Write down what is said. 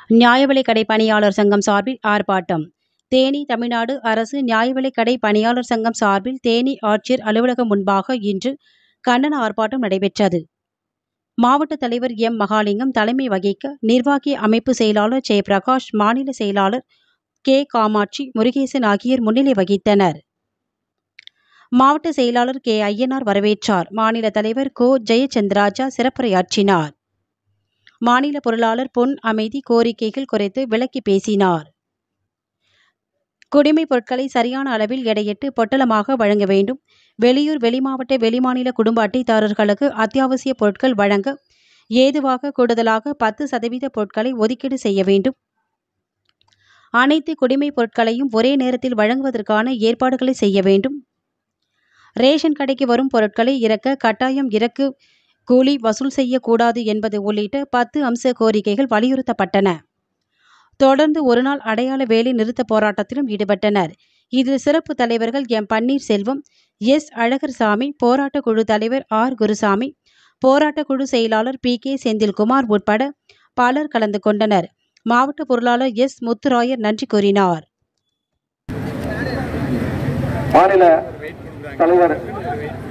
நியாய விலைக் கடை பணியாளர் சங்கம் சார்பில் ஆர்ப்பாட்டம். தேனி தமிழ்நாடு அரசு நியாய விலைக் கடை பணியாளர் சங்கம் சார்பில் தேனி ஆட்சியர் அலுவலகம் முன்பாக இன்று கண்டன ஆர்ப்பாட்டம் நடைபெற்றது. மாவட்ட தலைவர் எம். மகாலிங்கம் தலைமை வகிக்க, நிர்வாகி அமைப்பு செயலாளர் ஜெயபிரகாஷ், மாநில செயலாளர் கே. காமாட்சி, முருகேசன் ஆகியோர் முன்னிலை வகித்தனர். மாவட்ட செயலாளர் கே. ஐயனார் வரவேற்றார். மாநில தலைவர் கோ. ஜெயச்சந்திராஜா சிறப்புரையாற்றினார். மாநில பொருளாளர் பொன் அமைதி கோரிக்கைகள் குறித்து விளக்கி பேசினார். குடிமைப் பொருட்களை சரியான அளவில் எடையிட்டு பொட்டலமாக வழங்க வேண்டும். வெளியூர், வெளிமாவட்ட, வெளிமாநில குடும்ப அட்டைதாரர்களுக்கு அத்தியாவசிய பொருட்கள் வழங்க ஏதுவாக கூடுதலாக 10% பொருட்களை ஒதுக்கீடு செய்ய வேண்டும். அனைத்து குடிமைப் பொருட்களையும் ஒரே நேரத்தில் வழங்குவதற்கான ஏற்பாடுகளை செய்ய வேண்டும். ரேஷன் கடைக்கு வரும் பொருட்களை இறக்க கட்டாயம் இறக்கு கூலி வசூல் செய்யக்கூடாது என்பது உள்ளிட்ட 10 அம்ச கோரிக்கைகள் வலியுறுத்தப்பட்டன. தொடர்ந்து ஒருநாள் அடையாள வேலை நிறுத்த போராட்டத்திலும் ஈடுபட்டனர். இதில் சிறப்பு தலைவர்கள் எம். பன்னீர்செல்வம், எஸ். அழகர்சாமி, போராட்ட குழு தலைவர் ஆர். குருசாமி, போராட்ட குழு செயலாளர் பி. கே. செந்தில்குமார் உட்பட பலர் கலந்து கொண்டனர். மாவட்ட பொருளாளர் எஸ். முத்துராயர் நன்றி கூறினார். மாநில தலைவர்